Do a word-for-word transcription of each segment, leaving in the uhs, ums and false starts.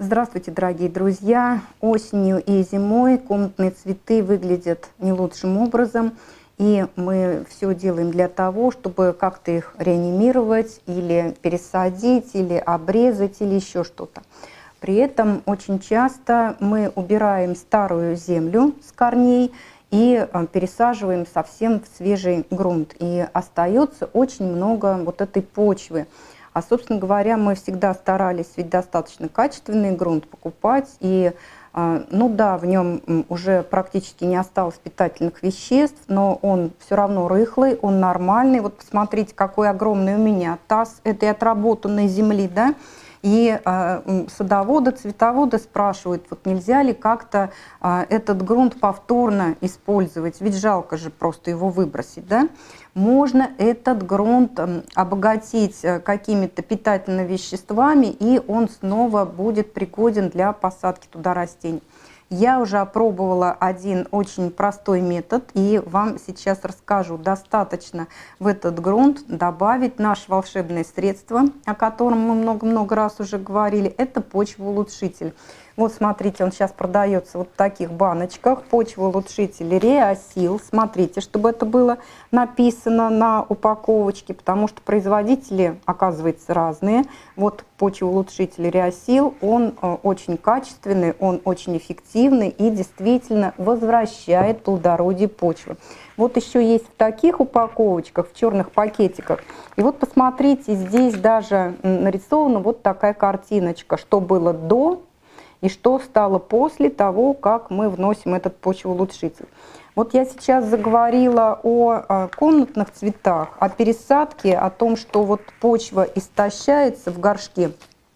Здравствуйте, дорогие друзья! Осенью и зимой комнатные цветы выглядят не лучшим образом, и мы все делаем для того, чтобы как-то их реанимировать или пересадить, или обрезать, или еще что-то. При этом очень часто мы убираем старую землю с корней и пересаживаем совсем в свежий грунт, и остается очень много вот этой почвы. А, собственно говоря, мы всегда старались ведь достаточно качественный грунт покупать, и, ну да, в нем уже практически не осталось питательных веществ, но он все равно рыхлый, он нормальный. Вот посмотрите, какой огромный у меня таз этой отработанной земли, да? И э, садоводы, цветоводы спрашивают, вот нельзя ли как-то э, этот грунт повторно использовать, ведь жалко же просто его выбросить, да? Можно этот грунт э, обогатить э, какими-то питательными веществами, и он снова будет пригоден для посадки туда растений. Я уже опробовала один очень простой метод, и вам сейчас расскажу. Достаточно в этот грунт добавить наше волшебное средство, о котором мы много-много раз уже говорили. Это почвоулучшитель. Вот смотрите, он сейчас продается вот в таких баночках. Почвоулучшитель Реосил. Смотрите, чтобы это было написано на упаковочке, потому что производители, оказывается, разные. Вот почвоулучшитель Реосил, он очень качественный, он очень эффективный и действительно возвращает плодородие почвы. Вот еще есть в таких упаковочках, в черных пакетиках. И вот посмотрите, здесь даже нарисована вот такая картиночка, что было до и что стало после того, как мы вносим этот почвоулучшитель. Вот я сейчас заговорила о комнатных цветах, о пересадке, о том, что вот почва истощается в горшке.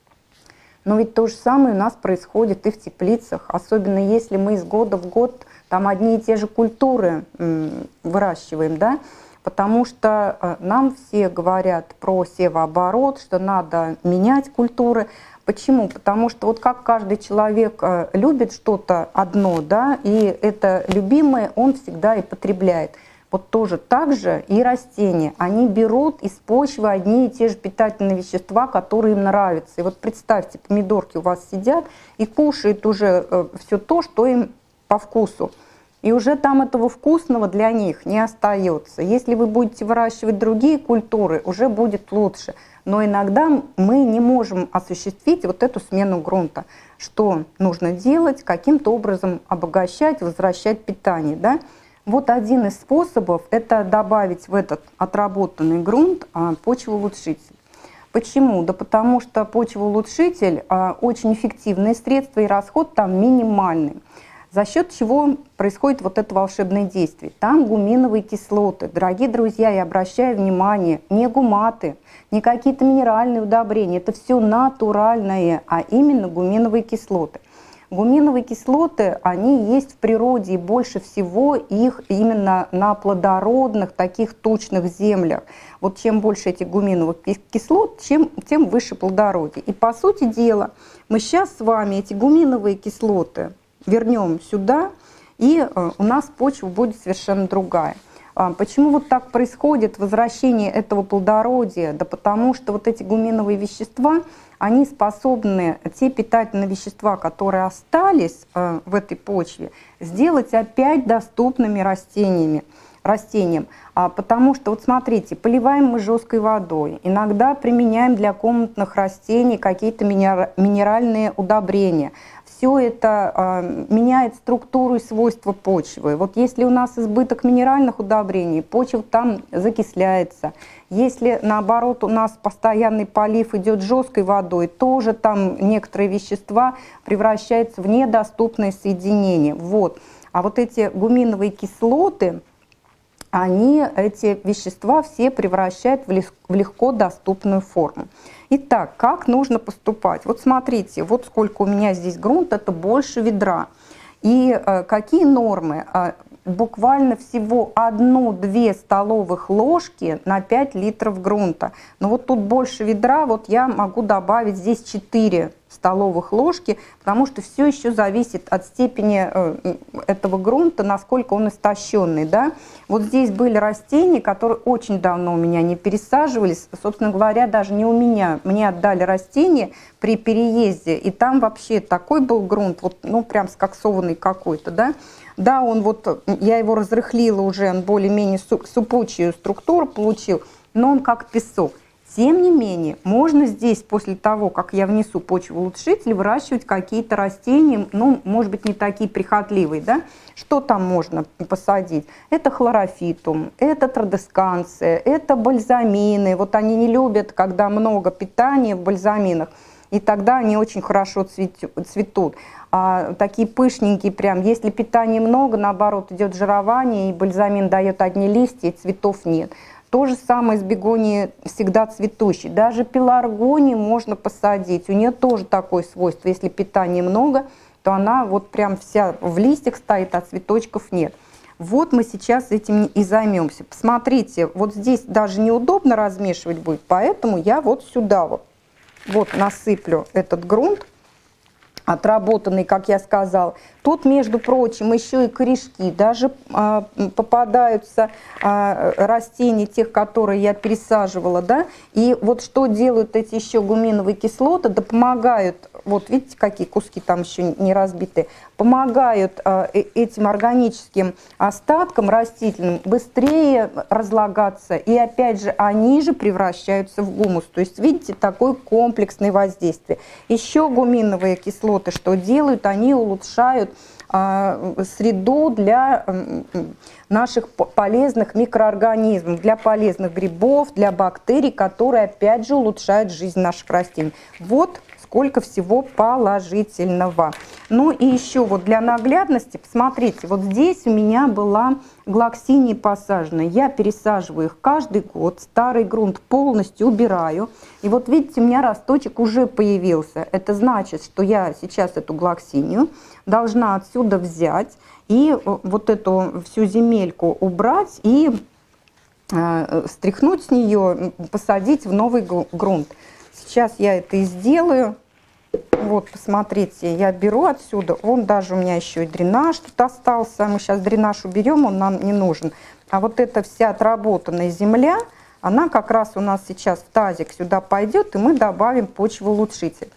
Но ведь то же самое у нас происходит и в теплицах, особенно если мы из года в год там одни и те же культуры выращиваем, да? Потому что нам все говорят про севооборот, что надо менять культуры. Почему? Потому что вот как каждый человек любит что-то одно, да, и это любимое он всегда и потребляет. Вот тоже так же и растения. Они берут из почвы одни и те же питательные вещества, которые им нравятся. И вот представьте, помидорки у вас сидят и кушают уже все то, что им по вкусу. И уже там этого вкусного для них не остается. Если вы будете выращивать другие культуры, уже будет лучше. Но иногда мы не можем осуществить вот эту смену грунта. Что нужно делать? Каким-то образом обогащать, возвращать питание. Да? Вот один из способов – это добавить в этот отработанный грунт почвоулучшитель. Почему? Да потому что почвоулучшитель очень эффективное средство, и расход там минимальный. За счет чего происходит вот это волшебное действие? Там гуминовые кислоты. Дорогие друзья, я обращаю внимание, не гуматы, не какие-то минеральные удобрения. Это все натуральное, а именно гуминовые кислоты. Гуминовые кислоты, они есть в природе, и больше всего их именно на плодородных, таких тучных землях. Вот чем больше этих гуминовых кислот, чем, тем выше плодородие. И по сути дела, мы сейчас с вами эти гуминовые кислоты вернем сюда, и у нас почва будет совершенно другая. Почему вот так происходит возвращение этого плодородия? Да потому что вот эти гуминовые вещества, они способны те питательные вещества, которые остались в этой почве, сделать опять доступными растениями. растениям. А потому что, вот смотрите, поливаем мы жесткой водой, иногда применяем для комнатных растений какие-то минеральные удобрения. Все это э, меняет структуру и свойства почвы. Вот если у нас избыток минеральных удобрений, почва там закисляется. Если, наоборот, у нас постоянный полив идет жесткой водой, тоже там некоторые вещества превращаются в недоступные соединения. Вот. А вот эти гуминовые кислоты, они эти вещества все превращают в легко доступную форму. Итак, как нужно поступать? Вот смотрите, вот сколько у меня здесь грунт, это больше ведра. И э, какие нормы? буквально всего одну-две столовых ложки на пять литров грунта. Но вот тут больше ведра, вот я могу добавить здесь четыре столовых ложки, потому что все еще зависит от степени этого грунта, насколько он истощенный. Да? Вот здесь были растения, которые очень давно у меня не пересаживались. Собственно говоря, даже не у меня. Мне отдали растения при переезде, и там вообще такой был грунт, вот, ну прям скоксованный какой-то. Да? Да, он вот, я его разрыхлила уже, он более-менее супучую структуру получил, но он как песок. Тем не менее, можно здесь, после того, как я внесу почвоулучшитель, выращивать какие-то растения, ну, может быть, не такие прихотливые, да? Что там можно посадить? Это хлорофитум, это традесканция, это бальзамины. Вот они не любят, когда много питания в бальзаминах, и тогда они очень хорошо цветут. А, такие пышненькие прям. Если питания много, наоборот, идет жирование, и бальзамин дает одни листья, и цветов нет. То же самое с бегонией всегда цветущей. Даже пеларгонию можно посадить. У нее тоже такое свойство. Если питания много, то она вот прям вся в листьях стоит, а цветочков нет. Вот мы сейчас этим и займемся. Посмотрите, вот здесь даже неудобно размешивать будет, поэтому я вот сюда вот, вот насыплю этот грунт, отработанный, как я сказала. Тут, между прочим, еще и корешки. Даже а, попадаются а, растения, тех, которые я пересаживала. Да? И вот что делают эти еще гуминовые кислоты, да помогают, вот видите, какие куски там еще не разбиты, помогают а, этим органическим остаткам растительным быстрее разлагаться. И опять же, они же превращаются в гумус. То есть, видите, такое комплексное воздействие. Еще гуминовые кислоты что делают? Они улучшают среду для наших полезных микроорганизмов, для полезных грибов, для бактерий, которые опять же улучшают жизнь наших растений. Вот сколько всего положительного. Ну и еще вот для наглядности, посмотрите, вот здесь у меня была глоксиния посажена. Я пересаживаю их каждый год, старый грунт полностью убираю. И вот видите, у меня росточек уже появился. Это значит, что я сейчас эту глоксинию должна отсюда взять и вот эту всю земельку убрать и э, стряхнуть с нее, посадить в новый грунт. Сейчас я это и сделаю. Вот, посмотрите, я беру отсюда, он даже у меня еще и дренаж тут остался. Мы сейчас дренаж уберем, он нам не нужен. А вот эта вся отработанная земля, она как раз у нас сейчас в тазик сюда пойдет, и мы добавим почвоулучшитель.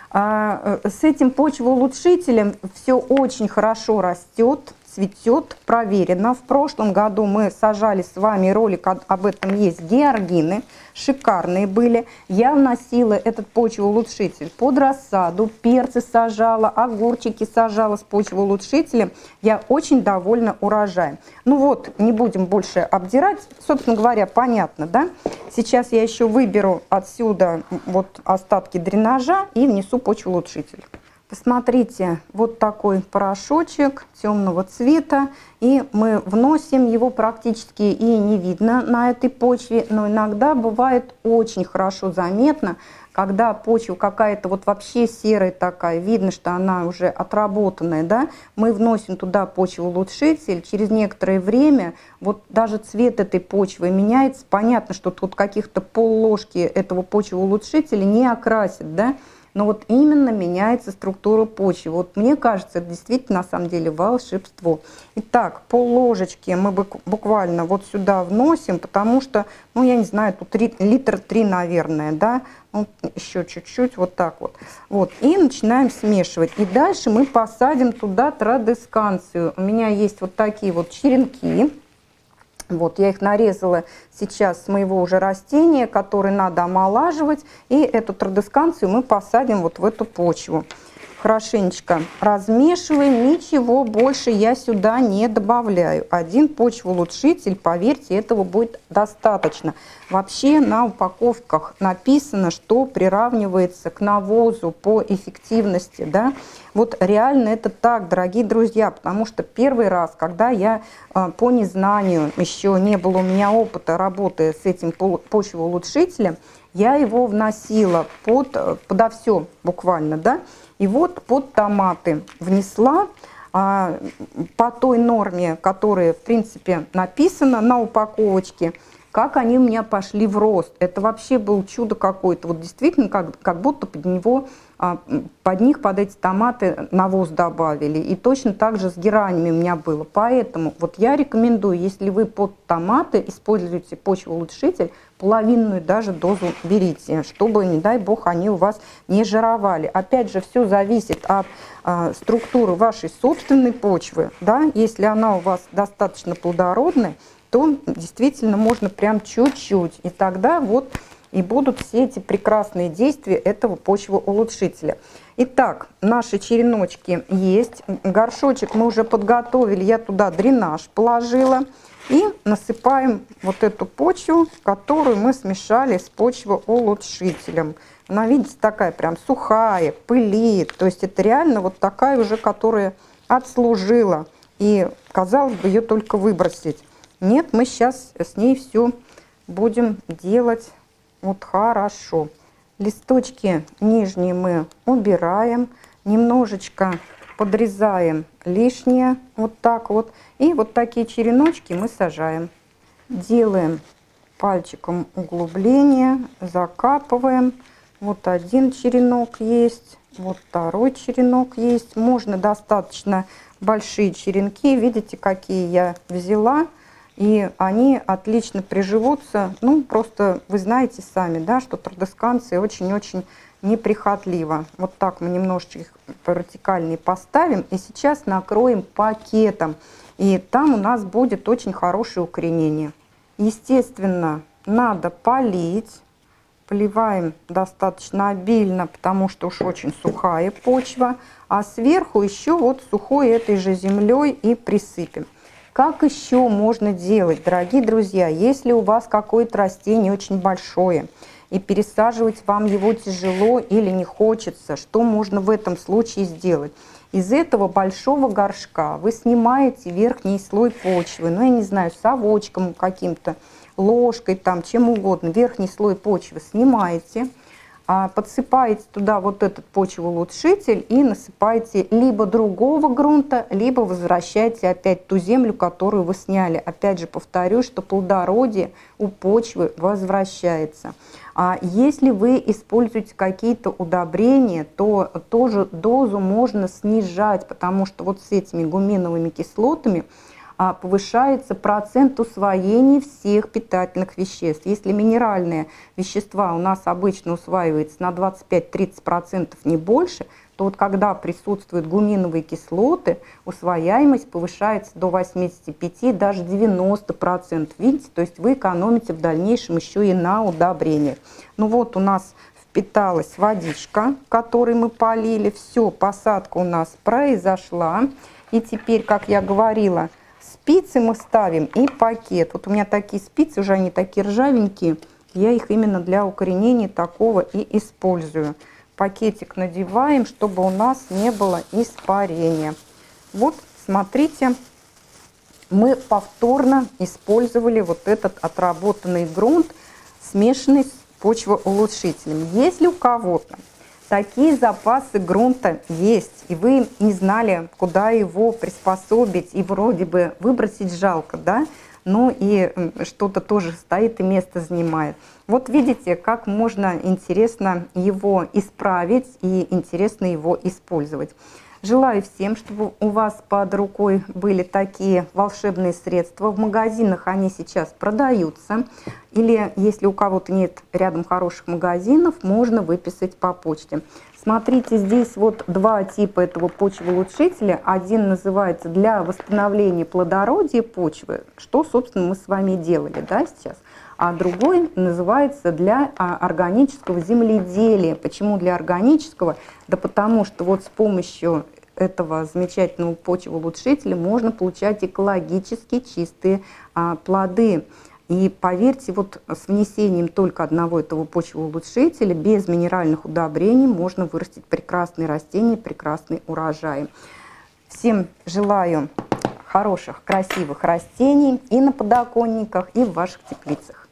А с этим почвоулучшителем все очень хорошо растет, цветет, проверено. В прошлом году мы сажали с вами, ролик об этом есть, георгины, шикарные были. Я вносила этот почвоулучшитель под рассаду, перцы сажала, огурчики сажала с почвоулучшителем. Я очень довольна урожаем. Ну вот, не будем больше обдирать. Собственно говоря, понятно, да? Сейчас я еще выберу отсюда вот остатки дренажа и внесу почвоулучшитель. Посмотрите, вот такой порошочек темного цвета, и мы вносим его практически и не видно на этой почве, но иногда бывает очень хорошо заметно, когда почва какая-то вот вообще серая такая, видно, что она уже отработанная, да, мы вносим туда почвоулучшитель, через некоторое время вот даже цвет этой почвы меняется, понятно, что тут каких-то пол-ложки этого почвоулучшителя не окрасит, да, но вот именно меняется структура почвы. Вот мне кажется, это действительно на самом деле волшебство. Итак, пол-ложечки мы буквально вот сюда вносим, потому что, ну я не знаю, тут литр три, наверное, да, ну, еще чуть-чуть, вот так вот. Вот, и начинаем смешивать. И дальше мы посадим туда традесканцию. У меня есть вот такие вот черенки. Вот, я их нарезала сейчас с моего уже растения, которое надо омолаживать. И эту традесканцию мы посадим вот в эту почву. Хорошенечко размешиваем, ничего больше я сюда не добавляю. Один почвоулучшитель, поверьте, этого будет достаточно. Вообще на упаковках написано, что приравнивается к навозу по эффективности, да. Вот реально это так, дорогие друзья, потому что первый раз, когда я по незнанию, еще не было у меня опыта работы с этим почвоулучшителем, я его вносила под, подо все буквально, да. И вот под томаты внесла, а, по той норме, которая, в принципе, написана на упаковочке, как они у меня пошли в рост. Это вообще было чудо какое-то. Вот действительно, как, как будто под него, а, под них, под эти томаты навоз добавили. И точно так же с геранями у меня было. Поэтому вот я рекомендую, если вы под томаты используете почвоулучшитель, половинную даже дозу берите, чтобы, не дай бог, они у вас не жировали. Опять же, все зависит от а, структуры вашей собственной почвы. Да? Если она у вас достаточно плодородная, то действительно можно прям чуть-чуть. И тогда вот и будут все эти прекрасные действия этого почвоулучшителя. Итак, наши череночки есть. Горшочек мы уже подготовили. Я туда дренаж положила. И насыпаем вот эту почву, которую мы смешали с почвоулучшителем. Она, видите, такая прям сухая, пылит. То есть это реально вот такая уже, которая отслужила. И, казалось бы, ее только выбросить. Нет, мы сейчас с ней все будем делать вот хорошо. Листочки нижние мы убираем. Немножечко подрезаем лишнее, вот так вот. И вот такие череночки мы сажаем. Делаем пальчиком углубление, закапываем. Вот один черенок есть, вот второй черенок есть. Можно достаточно большие черенки. Видите, какие я взяла. И они отлично приживутся. Ну, просто вы знаете сами, да, что традесканции очень-очень неприхотливо. Вот так мы немножечко их вертикальнее поставим. И сейчас накроем пакетом. И там у нас будет очень хорошее укоренение. Естественно, надо полить. Поливаем достаточно обильно, потому что уж очень сухая почва. А сверху еще вот сухой этой же землей и присыпем. Как еще можно делать, дорогие друзья, если у вас какое-то растение очень большое, и пересаживать вам его тяжело или не хочется, что можно в этом случае сделать? Из этого большого горшка вы снимаете верхний слой почвы, ну, я не знаю, совочком каким-то, ложкой, там, чем угодно, верхний слой почвы снимаете, подсыпаете туда вот этот почвоулучшитель и насыпаете либо другого грунта, либо возвращаете опять ту землю, которую вы сняли. Опять же повторю, что плодородие у почвы возвращается. А если вы используете какие-то удобрения, то тоже дозу можно снижать, потому что вот с этими гуминовыми кислотами повышается процент усвоения всех питательных веществ. Если минеральные вещества у нас обычно усваиваются на двадцать пять — тридцать процентов, не больше, то вот когда присутствуют гуминовые кислоты, усвояемость повышается до восьмидесяти пяти — даже девяноста процентов. Видите, то есть вы экономите в дальнейшем еще и на удобрениях. Ну вот у нас впиталась водичка, которой мы полили. Все, посадка у нас произошла. И теперь, как я говорила, спицы мы ставим и пакет. Вот у меня такие спицы, уже они такие ржавенькие. Я их именно для укоренения такого и использую. Пакетик надеваем, чтобы у нас не было испарения. Вот, смотрите, мы повторно использовали вот этот отработанный грунт, смешанный с почвоулучшителем. Если у кого-то такие запасы грунта есть, и вы не знали, куда его приспособить, и вроде бы выбросить жалко, да, но и что-то тоже стоит и место занимает. Вот видите, как можно интересно его исправить и интересно его использовать. Желаю всем, чтобы у вас под рукой были такие волшебные средства. В магазинах они сейчас продаются. Или если у кого-то нет рядом хороших магазинов, можно выписать по почте. Смотрите, здесь вот два типа этого почвоулучшителя. Один называется для восстановления плодородия почвы, что, собственно, мы с вами делали, да, сейчас. А другой называется для органического земледелия. Почему для органического? Да потому что вот с помощью этого замечательного почвоулучшителя можно получать экологически чистые а, плоды. И поверьте, вот с внесением только одного этого почвоулучшителя, без минеральных удобрений, можно вырастить прекрасные растения, прекрасный урожай. Всем желаю хороших, красивых растений и на подоконниках, и в ваших теплицах.